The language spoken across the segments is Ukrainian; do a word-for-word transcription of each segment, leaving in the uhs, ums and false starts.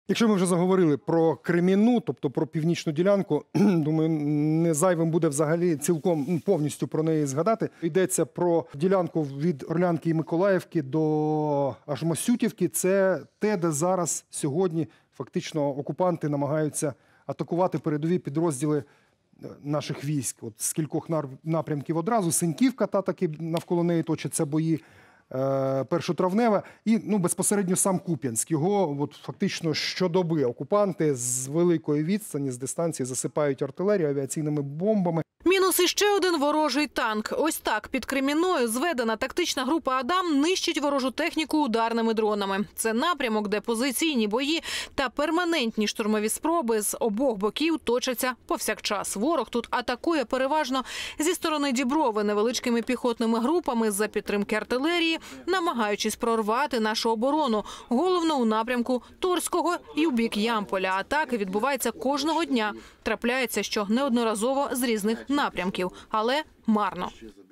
Якщо ми вже заговорили про Кремінну, тобто про північну ділянку, думаю, не зайвим буде взагалі цілком повністю про неї згадати. Йдеться про ділянку від Орлянки і Миколаївки до аж Масютівки. Це те, де зараз сьогодні фактично окупанти намагаються атакувати передові підрозділи наших військ. От з кількох напрямків одразу. Синьківка, та таки навколо неї точаться бої. Першотравневе і ну, безпосередньо сам Куп'янськ. Його от, фактично щодоби окупанти з великої відстані, з дистанції засипають артилерію авіаційними бомбами. Мінус іще один ворожий танк. Ось так під Кремінною зведена тактична група «Адам» нищить ворожу техніку ударними дронами. Це напрямок, де позиційні бої та перманентні штурмові спроби з обох боків точаться повсякчас. Ворог тут атакує переважно зі сторони Діброви невеличкими піхотними групами за підтримки артилерії, намагаючись прорвати нашу оборону, головно у напрямку Торського і у бік Ямполя. Атаки відбуваються кожного дня. Трапляється, що неодноразово з різних напрямків, але марно.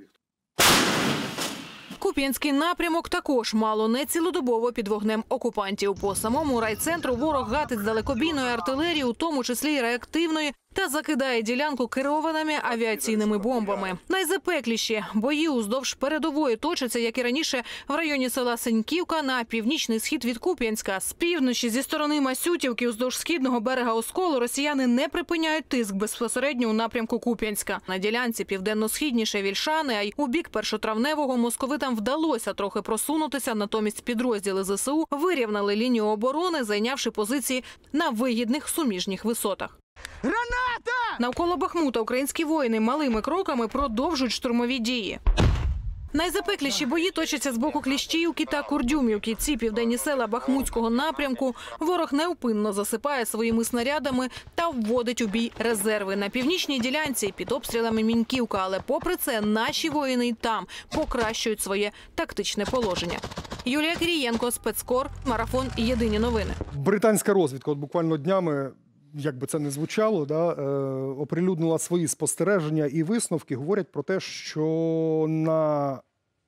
Куп'янський напрямок також мало не цілодобово під вогнем окупантів. По самому райцентру ворог гатить з далекобійної артилерії, у тому числі й реактивної, та закидає ділянку керованими авіаційними бомбами. Найзапекліші бої уздовж передової точаться, як і раніше, в районі села Синьківка на північний схід від Куп'янська. З півночі, зі сторони Масютівки, уздовж східного берега Осколу, росіяни не припиняють тиск безпосередньо у напрямку Куп'янська. На ділянці південно-східніше Вільшани, а й у бік Першотравневого московитам вдалося трохи просунутися, натомість підрозділи ЗСУ вирівняли лінію оборони, зайнявши позиції на вигідних суміжніх висотах. Граната! Навколо Бахмута українські воїни малими кроками продовжують штурмові дії. Найзапекліші бої точаться з боку Кліщіївки та Курдюмівки. Ці південні села Бахмутського напрямку ворог неупинно засипає своїми снарядами та вводить у бій резерви. На північній ділянці під обстрілами Міньківка, але попри це наші воїни й там покращують своє тактичне положення. Юлія Кирієнко, Спецкор, Марафон, Єдині новини. Британська розвідка от буквально днями, як би це не звучало, да, е, оприлюднила свої спостереження і висновки, говорять про те, що на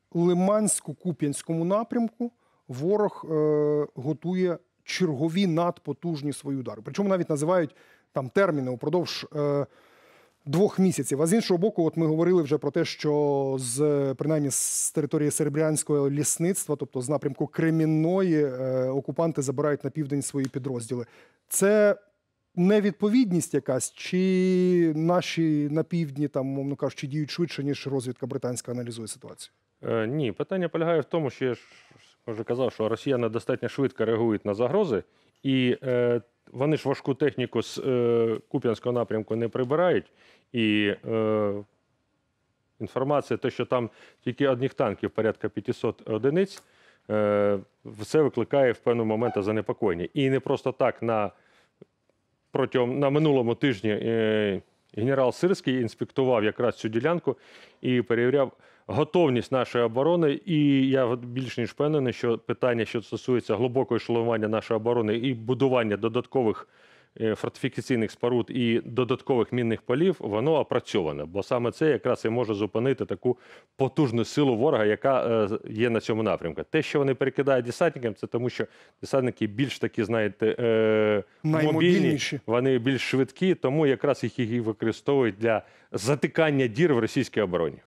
Лимансько-Куп'янському напрямку ворог е, готує чергові надпотужні свої удари. Причому навіть називають там терміни упродовж е, двох місяців. А з іншого боку, от ми говорили вже про те, що з, принаймні з території Серебрянського лісництва, тобто з напрямку Кремінної, е, окупанти забирають на південь свої підрозділи. Це невідповідність якась, чи наші на півдні, там, мовно кажучи, діють швидше, ніж розвідка британська аналізує ситуацію? Е, ні, питання полягає в тому, що я ж вже казав, що росіяни достатньо швидко реагують на загрози, і е, вони ж важку техніку з е, Куп'янського напрямку не прибирають, і е, інформація, те, що там тільки одних танків порядка п'ятсот одиниць, е, це викликає в певний момент занепокоєння. І не просто так на Протягом на минулому тижні е, генерал Сирський інспектував якраз цю ділянку і перевіряв готовність нашої оборони. І я більш ніж впевнений, що питання, що стосується глибокого ешелонування нашої оборони і будування додаткових е, фортифікаційних споруд і додаткових мінних полів, воно опрацьоване. Бо саме це якраз і може зупинити таку потужну силу ворога, яка е, є на цьому напрямку. Те, що вони перекидають десантникам, це тому, що десантники більш такі, знаєте, е, мобільні, вони більш швидкі, тому якраз їх і використовують для затикання дір в російській обороні.